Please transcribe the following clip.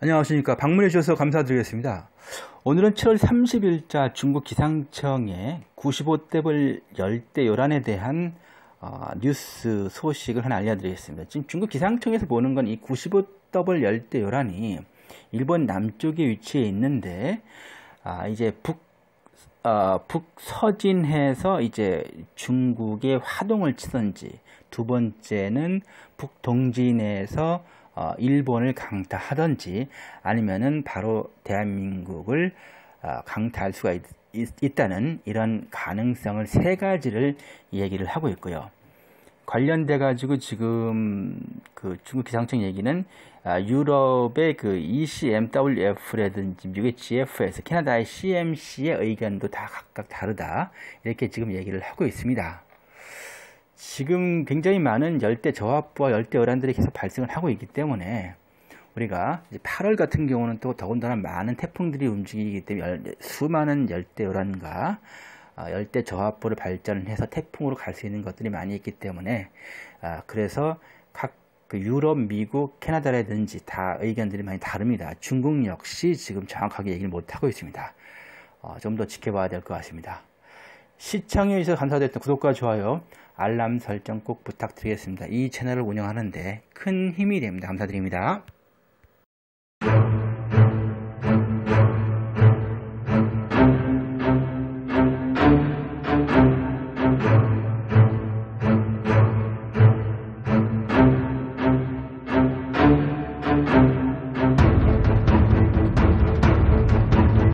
안녕하십니까. 방문해 주셔서 감사드리겠습니다. 오늘은 7월 30일자 중국 기상청의 95대벌 열대요란에 대한 뉴스 소식을 하나 알려드리겠습니다. 지금 중국 기상청에서 보는 건 이 95더블 열대요란이 일본 남쪽에 위치해 있는데 이제 북서진해에서 이제 중국에 화동을 치든지, 두 번째는 북동진해에서 일본을 강타하든지, 아니면은 바로 대한민국을 강타할 수가 있다는 이런 가능성을 세 가지를 얘기를 하고 있고요. 관련돼 가지고 지금 그 중국 기상청 얘기는 유럽의 그 ECMWF라든지 미국의 GFS, 캐나다의 CMC의 의견도 다 각각 다르다, 이렇게 지금 얘기를 하고 있습니다. 지금 굉장히 많은 열대 저하부와 열대 요란들이 계속 발생을 하고 있기 때문에 우리가 이제 8월 같은 경우는 또 더군다나 많은 태풍들이 움직이기 때문에 수많은 열대 요란과 열대 저하부를 발전을 해서 태풍으로 갈 수 있는 것들이 많이 있기 때문에 그래서 각 그 유럽, 미국, 캐나다라든지 다 의견들이 많이 다릅니다. 중국 역시 지금 정확하게 얘기를 못하고 있습니다. 좀 더 지켜봐야 될 것 같습니다. 시청해 주셔서 감사드렸던 구독과 좋아요, 알람 설정 꼭 부탁드리겠습니다. 이 채널을 운영하는데 큰 힘이 됩니다. 감사드립니다.